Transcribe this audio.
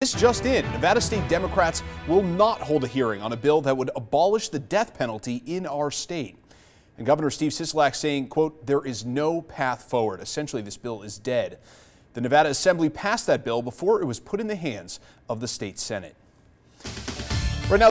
This just in, Nevada State Democrats will not hold a hearing on a bill that would abolish the death penalty in our state. And Governor Steve Sisolak saying, quote, there is no path forward. Essentially, this bill is dead. The Nevada Assembly passed that bill before it was put in the hands of the state Senate.